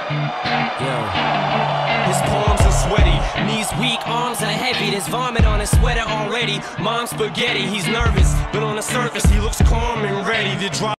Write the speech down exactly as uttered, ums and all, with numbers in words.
Yo. His palms are sweaty, knees weak, arms are heavy. There's vomit on his sweater already. Mom's spaghetti, he's nervous, but on the surface he looks calm and ready to drop.